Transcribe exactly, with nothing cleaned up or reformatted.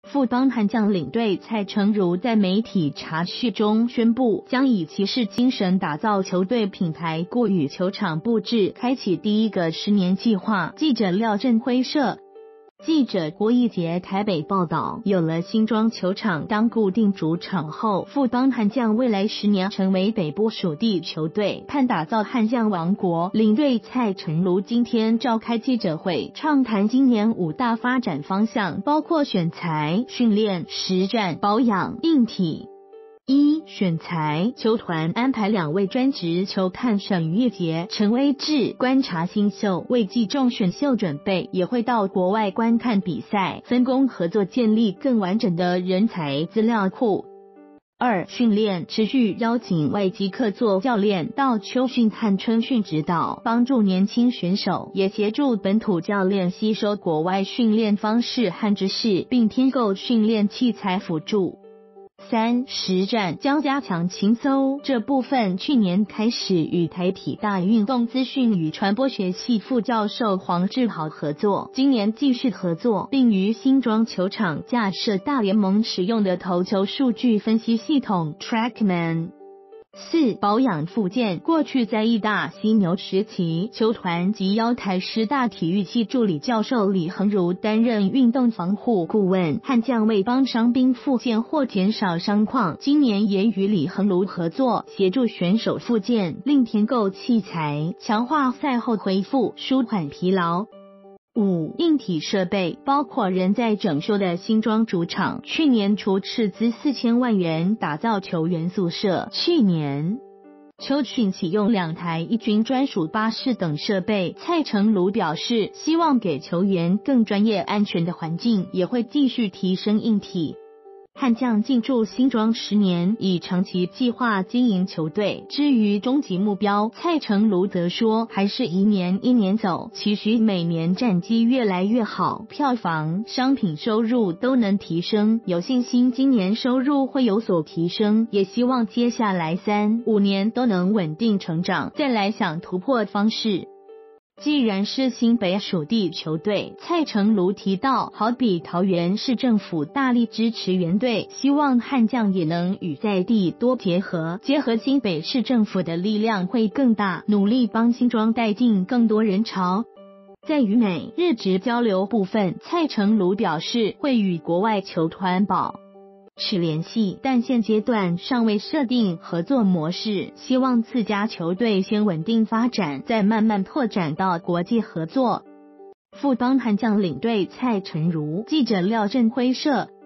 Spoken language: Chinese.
富邦悍将领队蔡成儒在媒体茶叙中宣布，将以骑士精神打造球队品牌，过与球场布置开启第一个十年计划。记者廖振辉社。记者郭义杰台北报道，有了新庄球场当固定主场后，富邦悍将未来十年成为北部属地球队，盼打造悍将王国。领队蔡成儒今天召开记者会，畅谈今年五大发展方向，包括选材、训练、实战、保养、硬体。一、选材，球团安排两位专职球探沈玉杰、陈威志观察新秀，为季中选秀准备，也会到国外观看比赛，分工合作，建立更完整的人才资料库。二、训练，持续邀请外籍客座教练到秋训和春训指导，帮助年轻选手，也协助本土教练吸收国外训练方式和知识，并添购训练器材辅助。三、实战，将加强情搜这部分。去年开始与台体大运动资讯与传播学系副教授黄志豪合作，今年继续合作，并于新庄球场架设大联盟使用的投球数据分析系统 TrackMan。四、保养复健，过去在义大犀牛时期，球团及邀台师大体育系助理教授李恒儒担任运动防护顾问，悍将为帮伤兵复健或减少伤况。今年也与李恒儒合作，协助选手复健，另添购器材，强化赛后恢复，舒缓疲劳。五、硬体设备，包括仍在整修的新庄主场，去年除斥资四千万元打造球员宿舍，去年秋训启用两台一军专属巴士等设备。蔡成儒表示，希望给球员更专业安全的环境，也会继续提升硬体。悍将进驻新庄十年，以长期计划经营球队。至于终极目标，蔡成儒则说，还是一年一年走，期许每年战绩越来越好，票房、商品收入都能提升，有信心今年收入会有所提升，也希望接下来三五年都能稳定成长，再来想突破方式。既然是新北属地球队，蔡成儒提到，好比桃园市政府大力支持原队，希望悍将也能与在地多结合，结合新北市政府的力量会更大，努力帮新庄带进更多人潮。在与美日职交流部分，蔡成儒表示会与国外球团保持联系，但现阶段尚未设定合作模式，希望自家球队先稳定发展，再慢慢拓展到国际合作。富邦悍将领队蔡成儒，记者廖振辉社。